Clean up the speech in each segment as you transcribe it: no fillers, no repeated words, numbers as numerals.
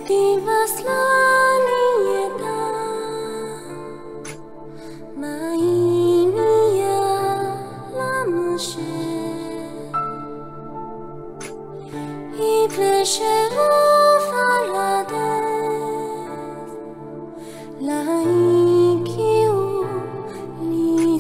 Divas la nieta, mainia la mushe, I pleševo falades, la ikiu lis.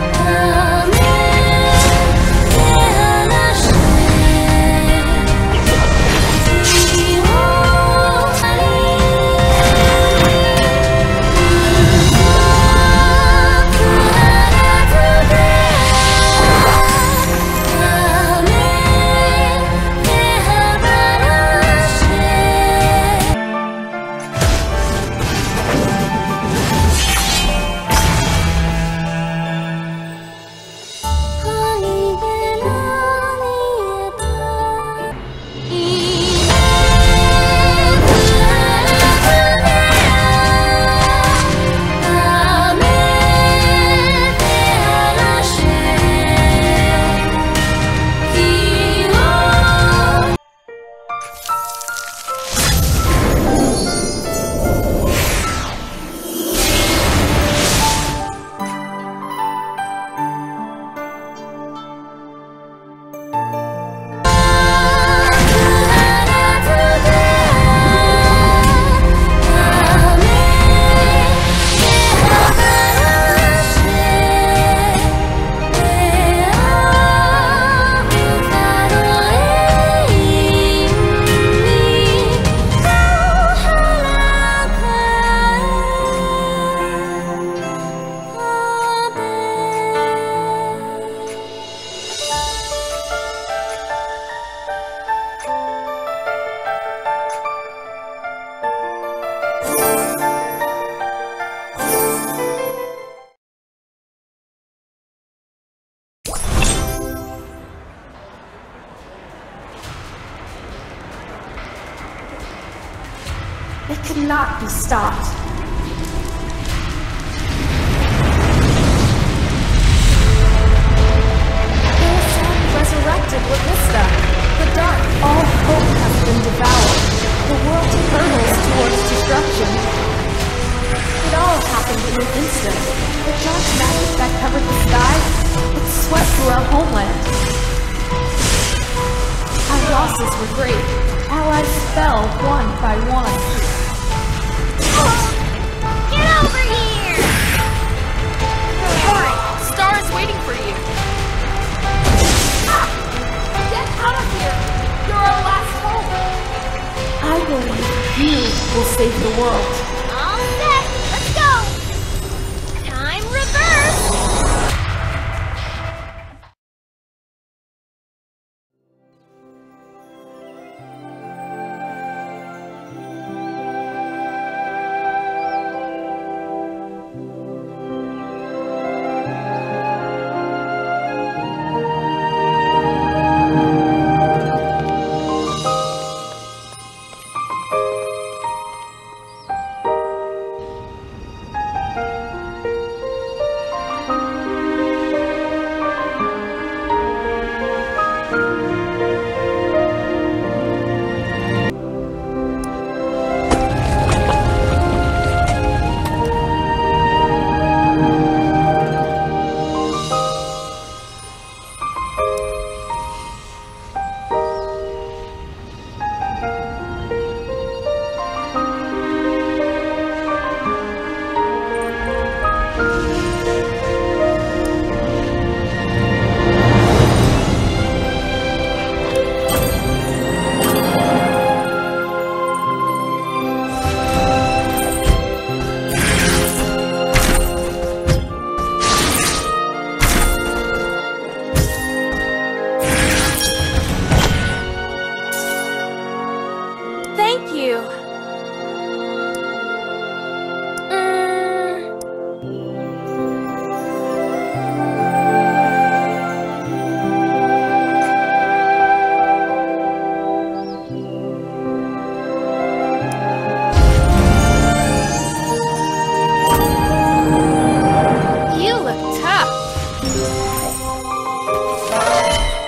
It could not be stopped. Hillside resurrected Lavista. The dark, all hope has been devoured. The world hurtles towards destruction. It all happened in an instant. The dark magic that covered the sky, it swept through our homeland. Our losses were great. Allies fell one by one. Get over here! Hurry! Star is waiting for you. Get out of here! You're our last hope. I believe you will save the world. All set! Let's go! Time reverse!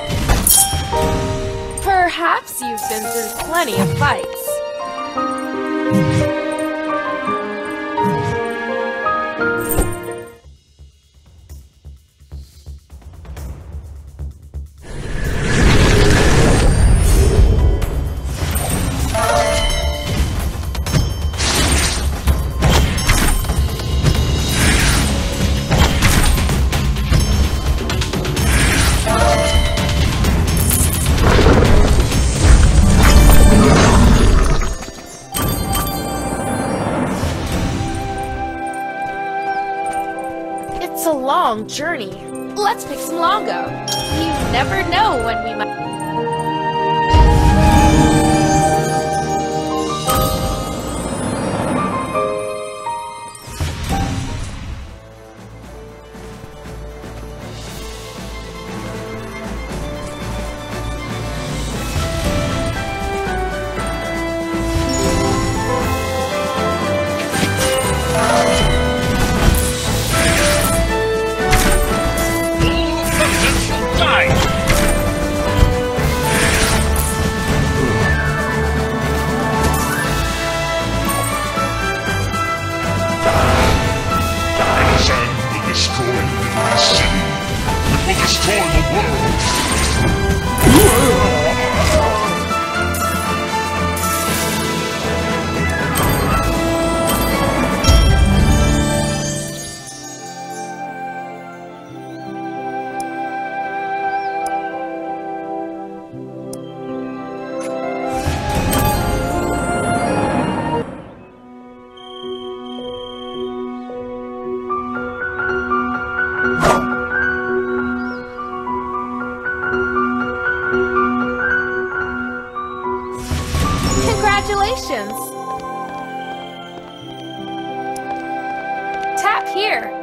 Perhaps you've been through plenty of fights. long journey. Let's pick some Longo. You never know when we might... Congratulations! Tap here.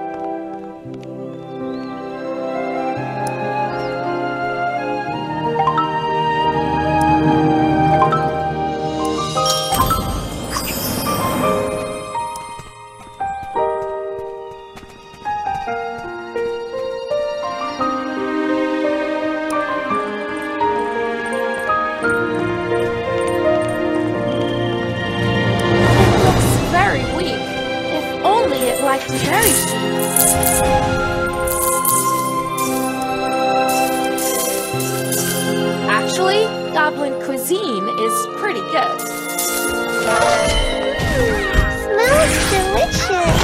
Actually, goblin cuisine is pretty good. Smells delicious.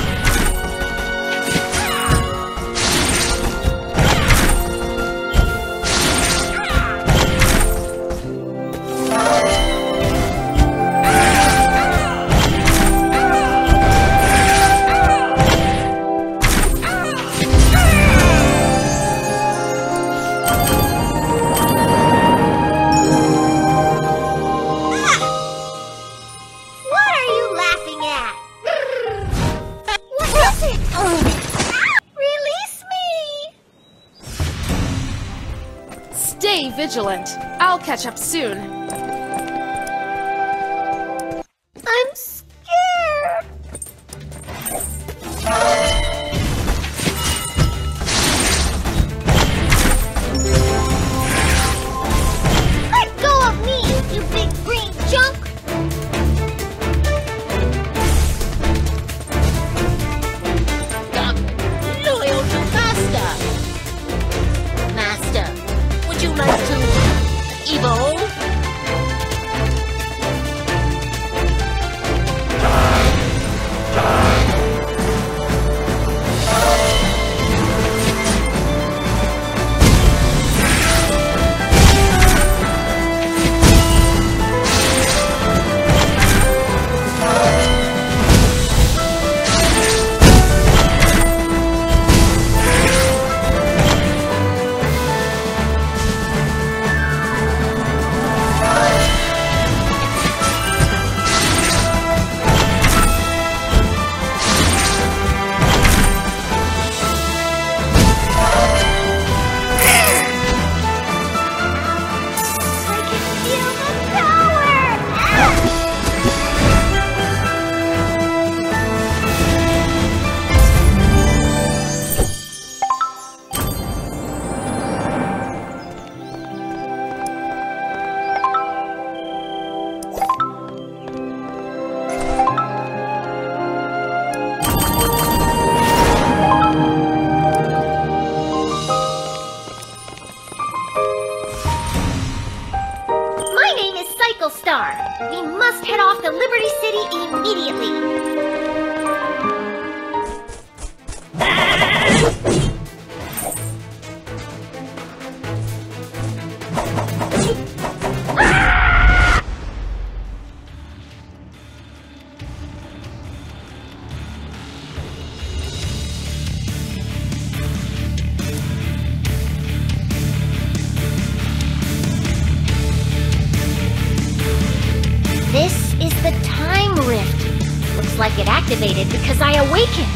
Stay vigilant. I'll catch up soon. I'm scared. Let go of me, you big green junk! I'm loyal to Master. Master, would you like to evolve? We must head off to Liberty City immediately! This is the time rift. Looks like it activated because I awakened.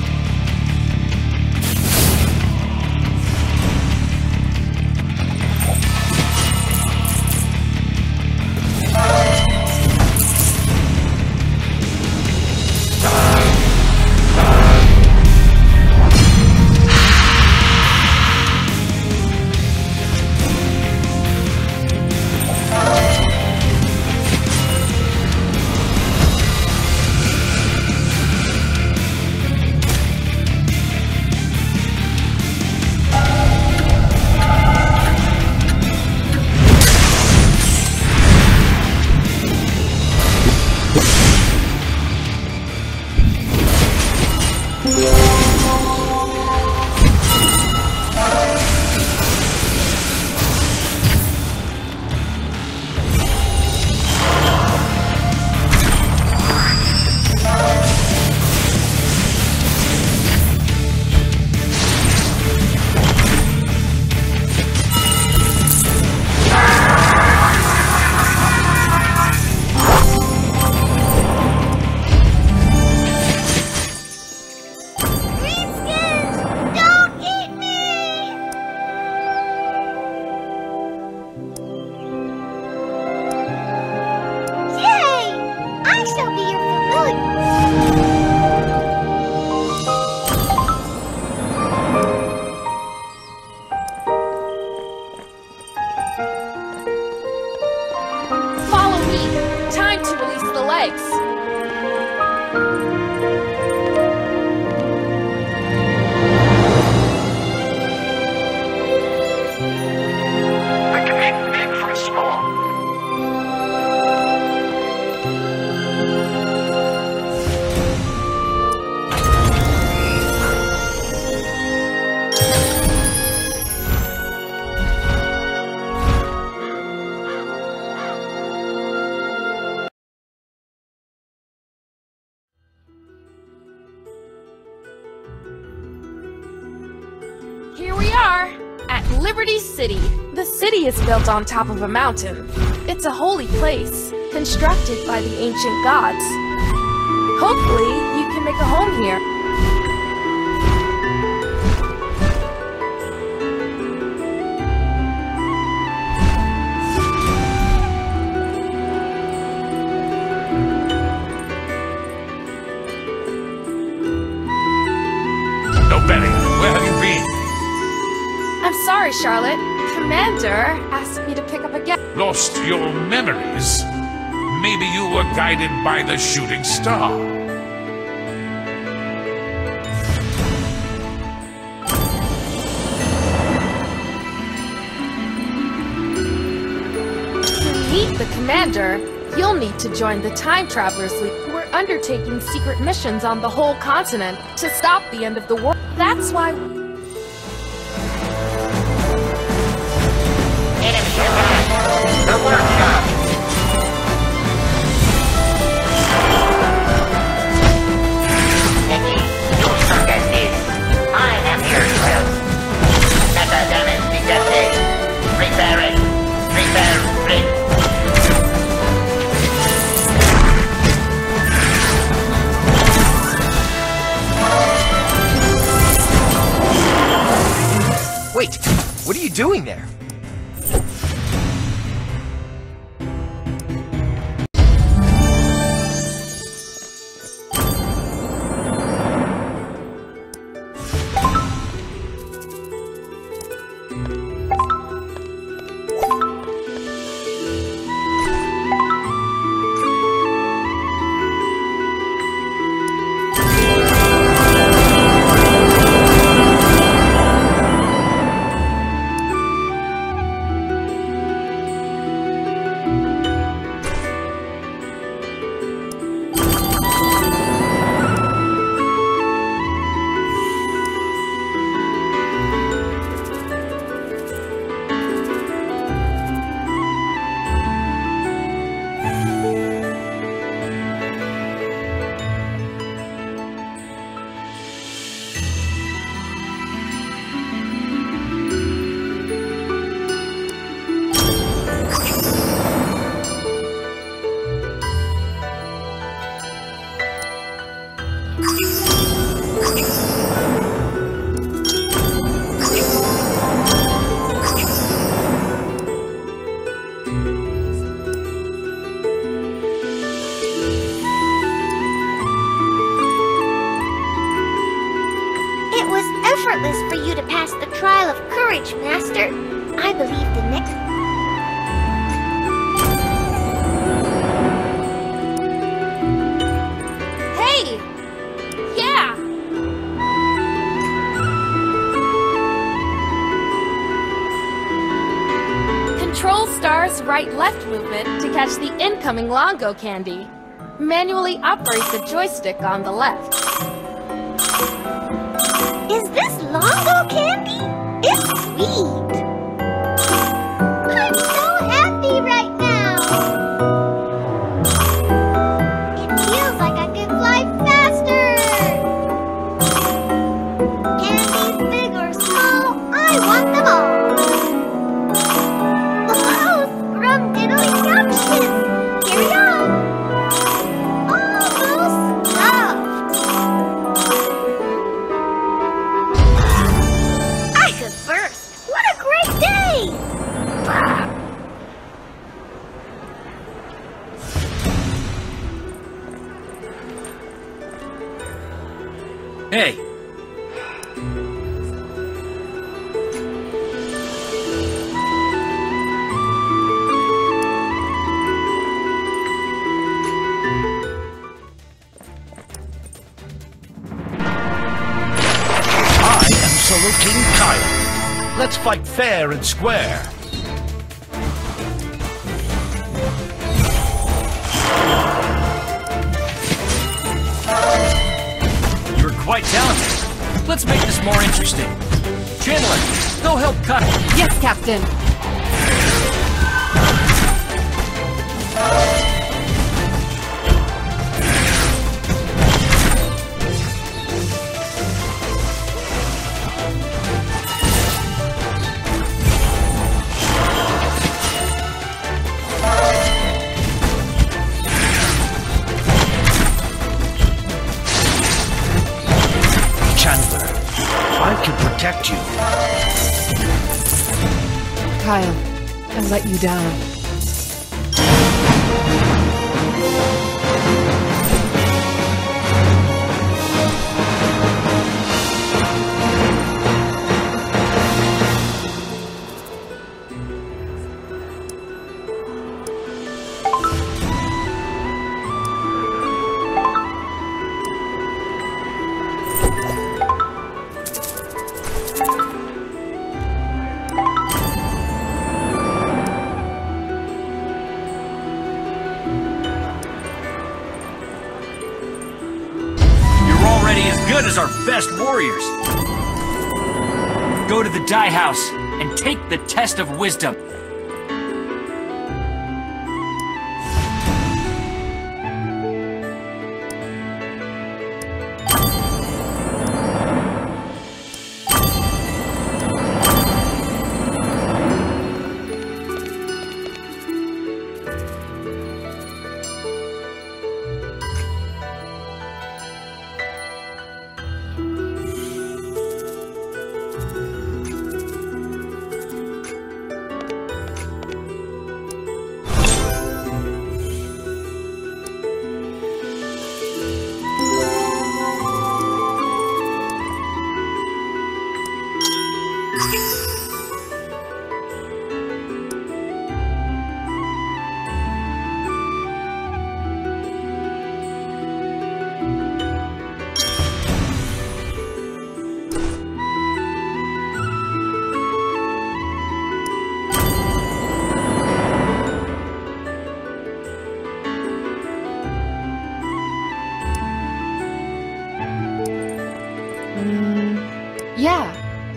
Here we are, at Liberty City. The city is built on top of a mountain. It's a holy place, constructed by the ancient gods. Hopefully, you can make a home here. No betting. Where have you been? I'm sorry, Charlotte. Commander asked me to pick up again. Lost your memories? Maybe you were guided by the shooting star. To meet the commander, you'll need to join the Time Travelers League. We're undertaking secret missions on the whole continent to stop the end of the world. That's why... The workshop! Nikki, you suck at this. I am your help. Meta damage detected. Preparing. Prepare. Wait, what are you doing there? It was effortless for you to pass the trial of courage, Master. I believed in it. Hey! Yeah! Control Star's right-left movement to catch the incoming Longo candy. Manually operate the joystick on the left. Is this Longo candy? It's sweet. I'm so happy right now. It feels like I could fly faster. Candies big or small, I want them all. Oh, from diddly-scrumptious. Here we go. Almost stuffed. I could burst. What a great day! Hey! I am Solo King Kyle. Let's fight fair and square. You're quite talented. Let's make this more interesting. Chandler, go help Kyle. Yes, Captain! Chandler, I can protect you. Kyle, I let you down. Good as our best warriors. Go to the die house and take the test of wisdom. Yeah.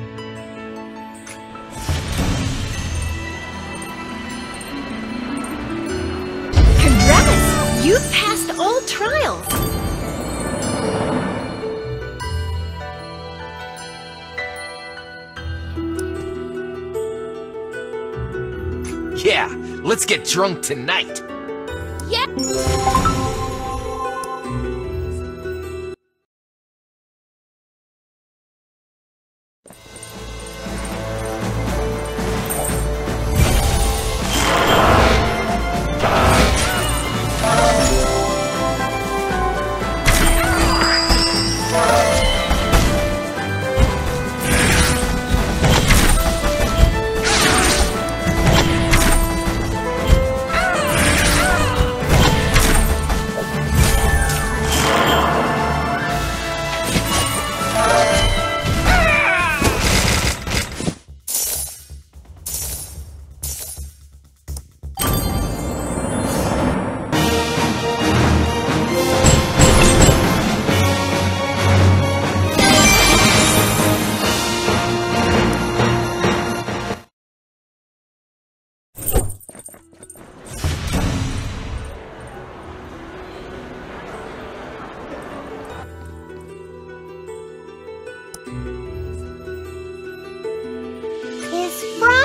Congrats! You've passed all trials. Yeah, let's get drunk tonight. Yeah.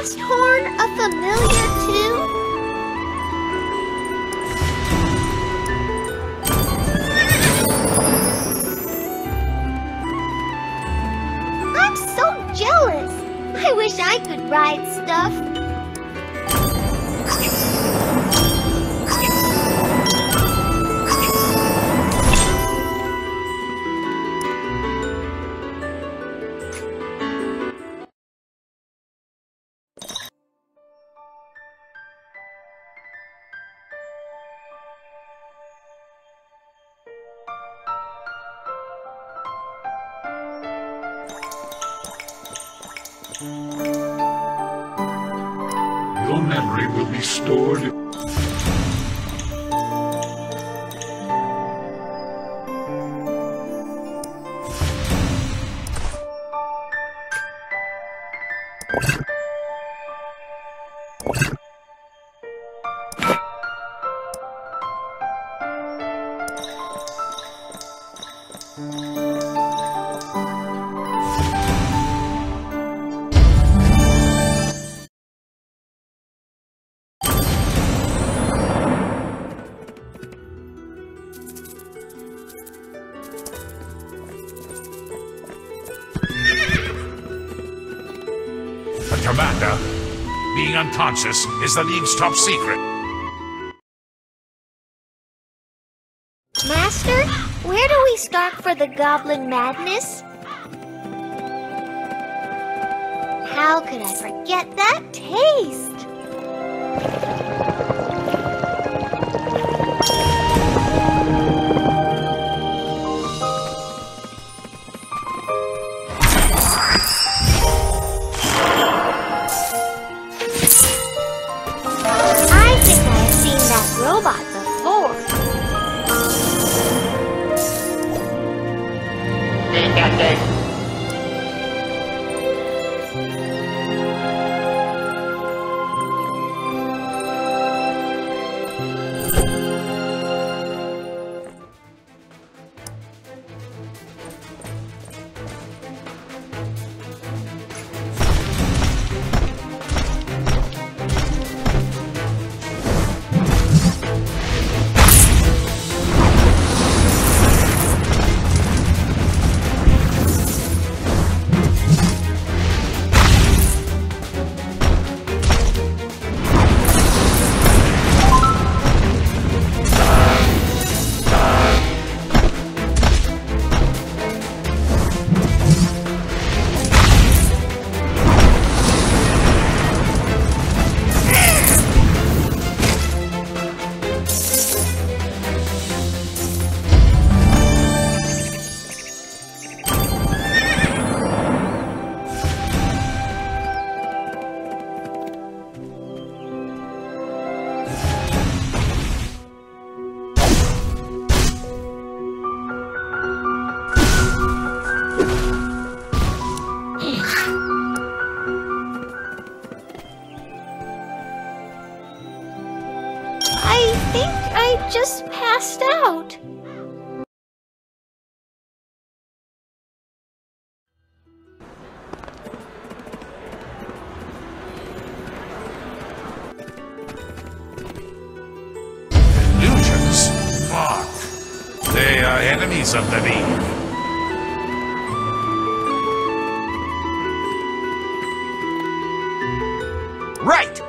last horn a familiar too? I'm so jealous. I wish I could ride stuff. Your memory will be stored. Commander, being unconscious is the League's top secret. Master, where do we start for the goblin madness? How could I forget that taste? Robot before. Detected. I just passed out. Illusions? Ah, they are enemies of the League. Right!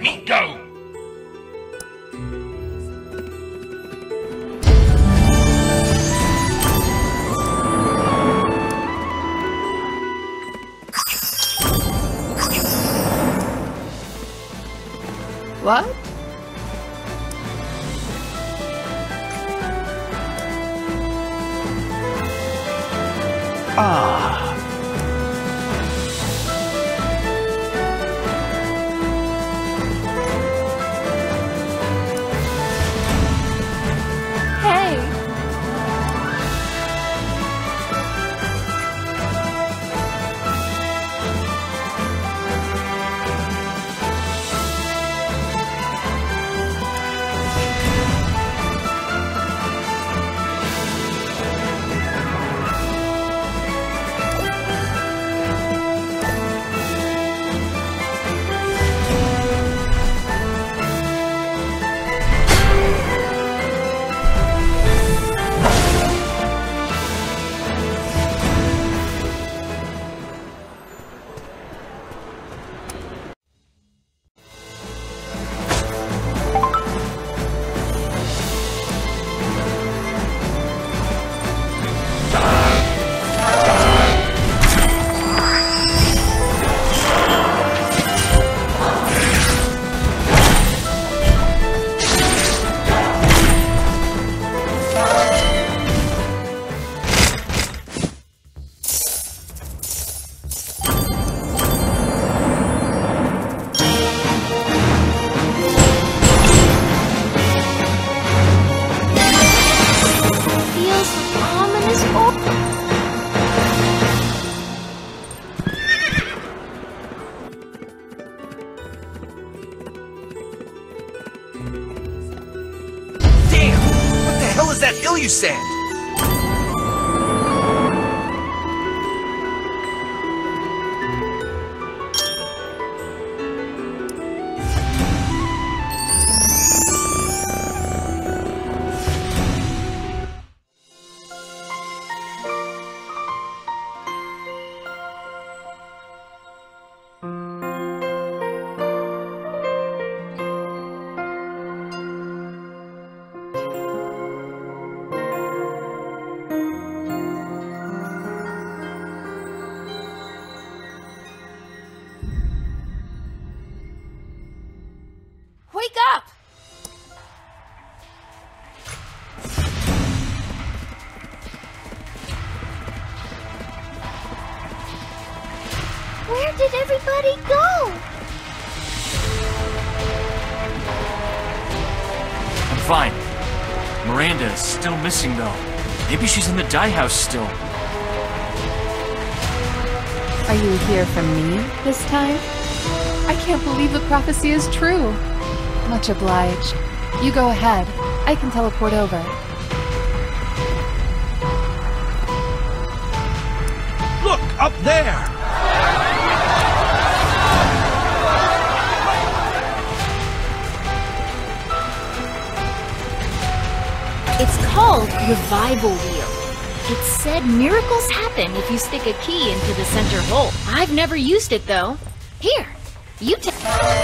Miko! What? Ah. Hey! That hill you said? Wake up! Where did everybody go? I'm fine. Miranda is still missing, though. Maybe she's in the dye house still. Are you here for me this time? I can't believe the prophecy is true. Much obliged. You go ahead. I can teleport over. Look, up there! It's called Revival Wheel. It said miracles happen if you stick a key into the center hole. I've never used it though. Here, you take.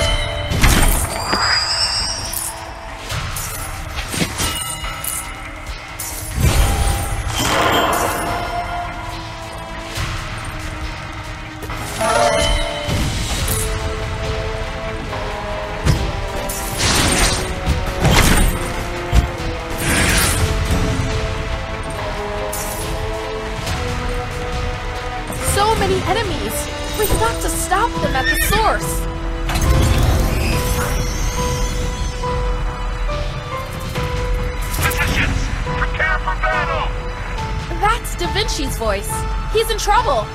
So many enemies! We've got to stop them at the source! Physicians, prepare for battle! That's Da Vinci's voice. He's in trouble.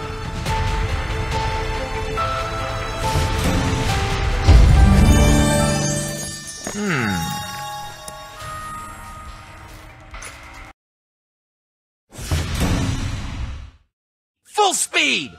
Full speed!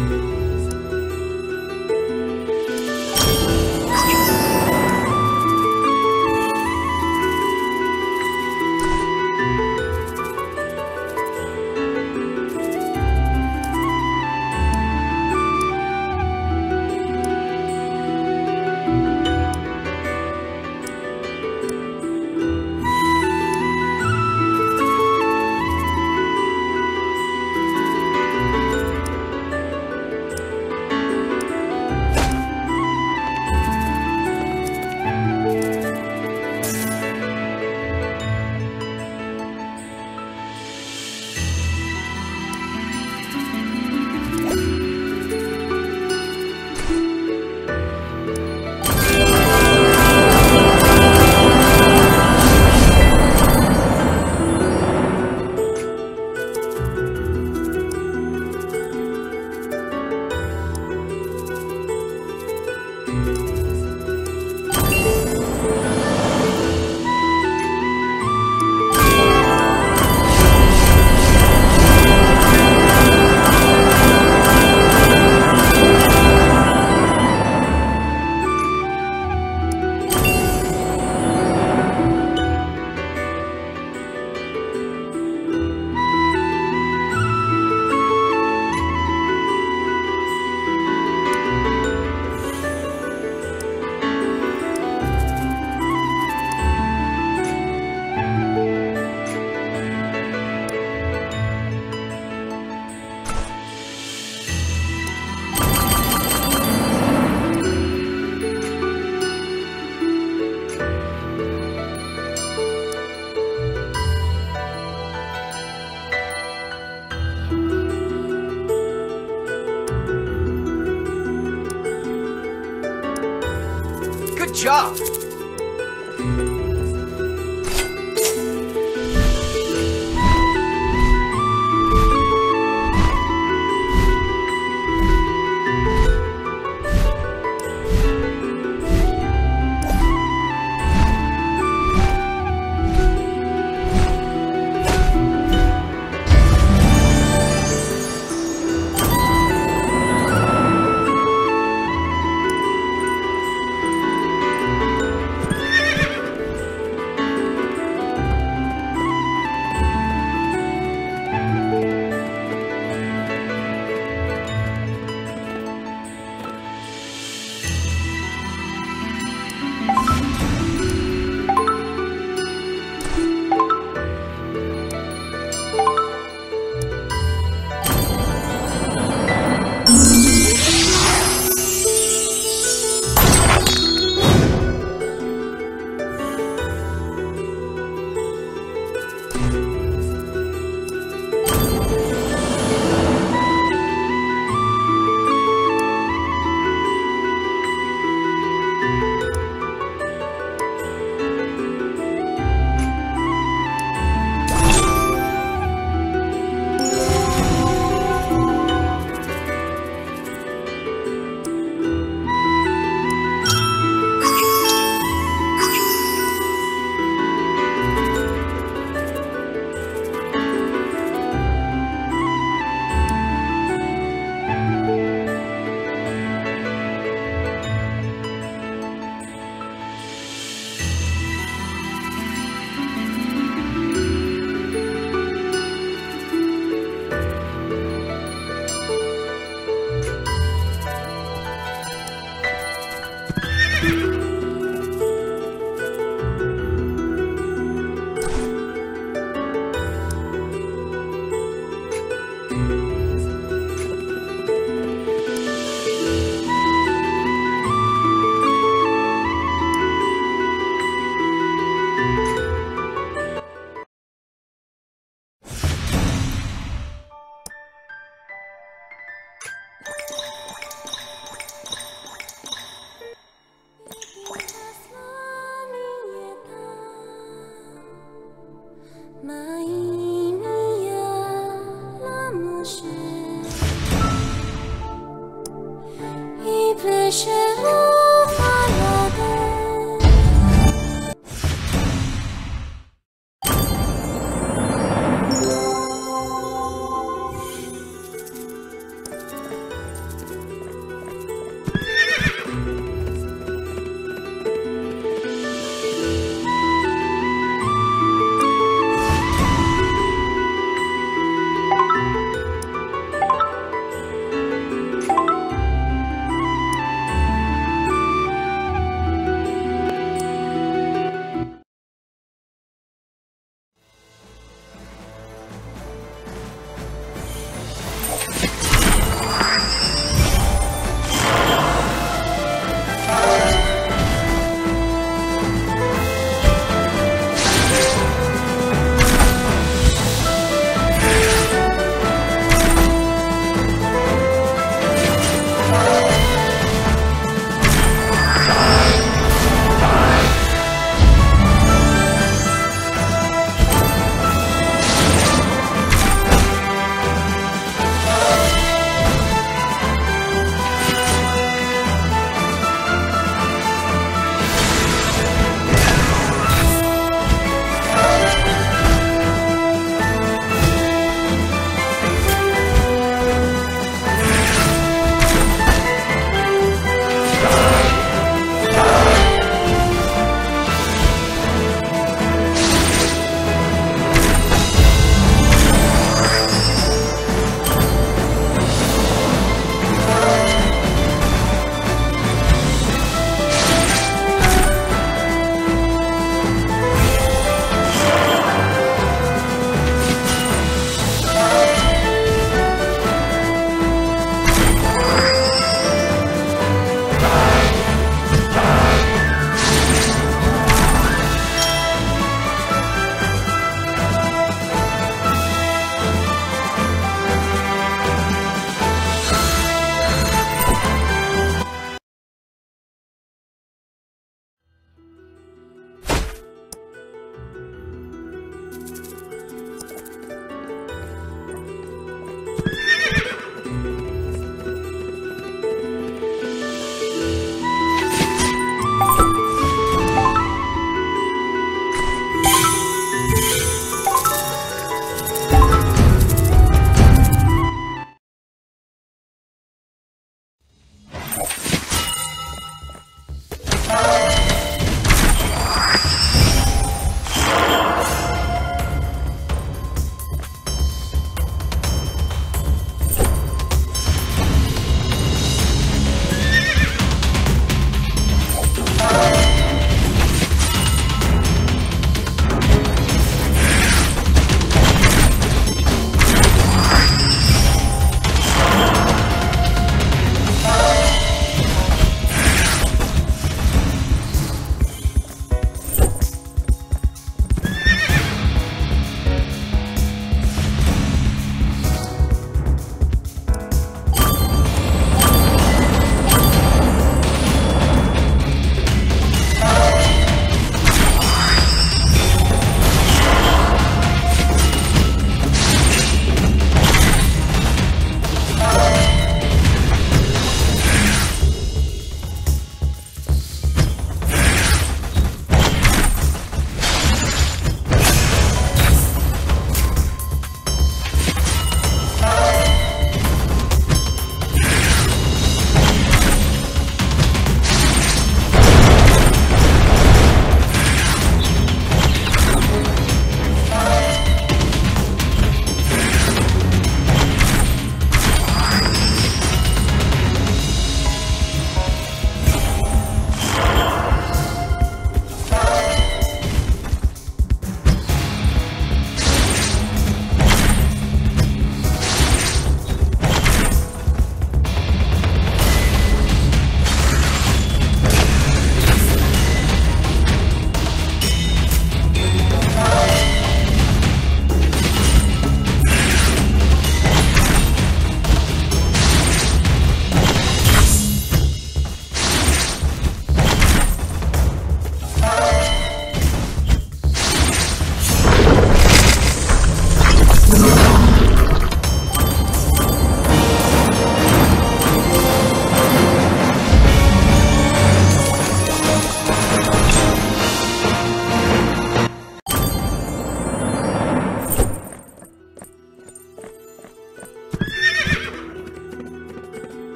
Good job!